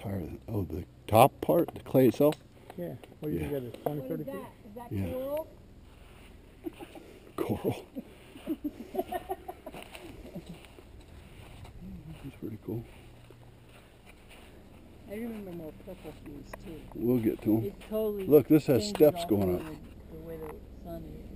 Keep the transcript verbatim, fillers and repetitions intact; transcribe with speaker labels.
Speaker 1: higher than, oh, the top part, the clay itself?
Speaker 2: Yeah. What do you
Speaker 1: Yeah.
Speaker 2: think that is? twenty,
Speaker 3: What
Speaker 2: thirty
Speaker 3: is
Speaker 2: feet?
Speaker 3: that? Is that
Speaker 1: Yeah.
Speaker 3: coral?
Speaker 1: Coral. That's pretty cool.
Speaker 3: I remember more purple hues too.
Speaker 1: We'll get to them.
Speaker 3: It totally
Speaker 1: Look, this has
Speaker 3: changes
Speaker 1: steps
Speaker 3: all
Speaker 1: going
Speaker 3: through
Speaker 1: up.
Speaker 3: The, the way the sun is.